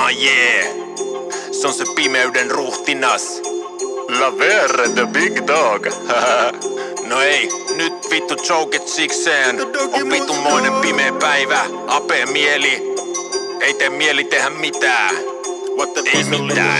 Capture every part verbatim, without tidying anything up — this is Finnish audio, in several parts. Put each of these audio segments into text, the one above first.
Ah yeah, se on se pimeyden ruhtinas. La Verre, the big dog. No ei, nyt vittu joket sikseen. On vittumoinen pimeä päivä, apee mieli. Ei tee mieli tehdä mitään. Ei mitään.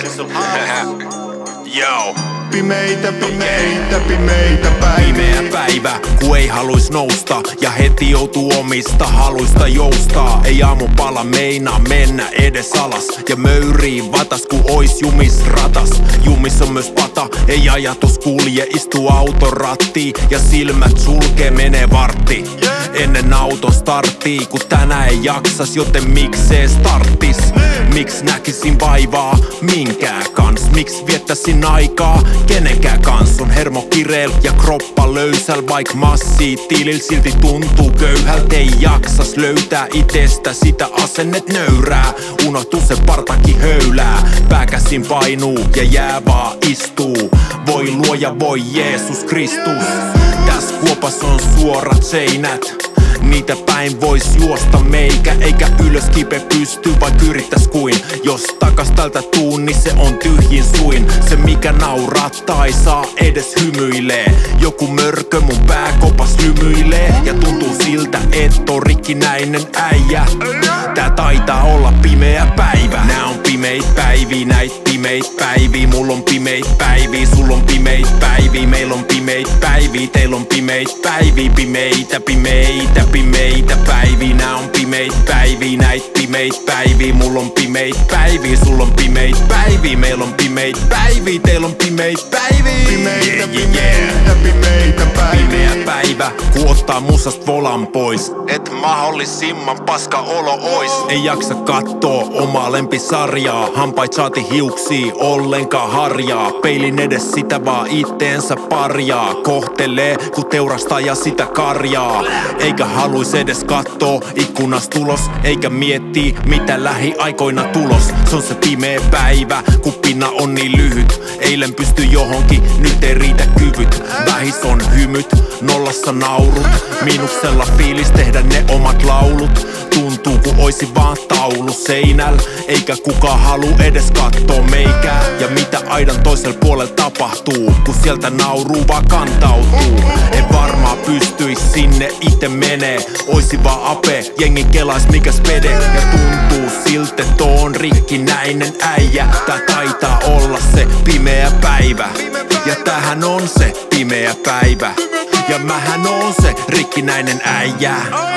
Joo. Pimeitä, pimeitä, pimeitä päiviä. Pimeä päivä, ku ei haluis nousta ja heti joutuu omista haluista joustaa. Ei aamupala meinaa mennä edes alas ja möyrii vatas ku ois jumis ratas. Jumis on myös pata, ei ajatus kulje, istuu auton rattiin ja silmät sulkee, menee vartti ennen auton starttii, ku tänään ei jaksas, joten miksee starttis? Miks näkisin vaivaa minkään kans? Miks viettäisin aikaa kenenkään kans? On hermo kireel ja kroppa löysäl, vaik massii tilil silti tuntuu köyhält. Ei jaksas löytää itestä sitä asennet nöyrää. Unohtu se partaki höylää, pääkäsin painuu ja jää vaan istuu. Voi luoja, voi Jeesus Kristus. Täs kuopas on suorat seinät, niitä päin vois juosta meikä, eikä ylös kipe pysty, vaik yrittäs kuin. Jos takas tältä tuu, niin se on tyhjin suin. Se mikä naurattaa ei saa edes hymyilee. Joku mörkö mun pääkopas lymyilee ja tuntuu siltä, et on rikkinäinen äijä. Tää taitaa olla pimeä päivä. Nää on pimeit päivii, näit pimeit päivii. Mulla on pimeit päivii, sul on pimeit päivii. Meil on pimeit päivii, teil on pimeit päivii. Pimeitä, pimeitä, pimeitä päivii. Nää on pimeit päivii, näit pimeit päivii. Mulla on pimeit päivii, sul on pimeit päivii. Meil on pimeit päivii, teil on pimeit päivii. Pimeitä, yeah, pimeitä, yeah. pimeitä päiviä. Pimeä päivä, ku ottaa musast volan pois. Et mahdollisimman paska olo ois. Ei jaksa kattoo omaa lempisarjaa. Hampait saati hiuksii, ollenkaan harjaa. Peilin edes sitä vaan itteensä parjaa. Kohtelee, ku teurastaja sitä karjaa. Eikä haluis edes kattoo ikkunas tulos. Eikä miettii, mitä lähiaikoina tulos. Se on se pimeä päivä, ku pinna on niin lyhyt. Eilen pysty johonkin, nyt ei riitä kyvyt. Vähis on hymyt, nollassa naurut. Miinuksella fiilis tehdä ne omat laulut. Tuntuu ku oisi vaan taulu seinäl. Eikä kukaan halu edes kattoo meikää. Ja mitä aidan toisella puolella tapahtuu, ku sieltä nauruu vaan kantautuu. En varmaan pystyis sinne ite menee. Oisi vaan ape, jengi kelais mikäs pede. Ja tuntuu siltä, että on rikkinäinen äijä. Tää taitaa olla se pimeä päivä. Ja tähän on se pimeä päivä. Ja mähän on se rikkinäinen äijä.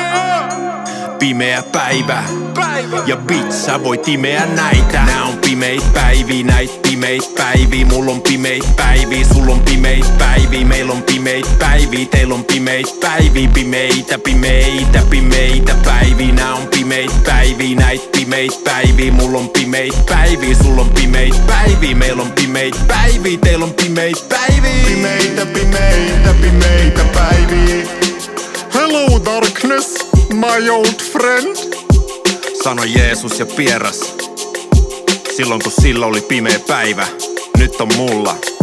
Pimeä päivä. Ja bitch, sä voit imeä näitä. Nää on pimeit päivii, näit pimeit päivii. Mulla on pimeit päivii, sul on pimeit päivii. Meil on pimeit päivii, teil on pimeit päivii. Pimeitä, pimeitä, pimeitä päivii. Nää on pimeit päivii, näit pimeit päivii. Mulla on pimeit päivii, sul on pimeit päivii. Meil on pimeit päivii, teil on pimeit päivii. Pimeitä, pimeitä, pimeitä päiviä. Hello darkness, my old friend. Sano Jeesus ja pieras. Silloin kun sillä oli pimeä päivä, nyt on mulla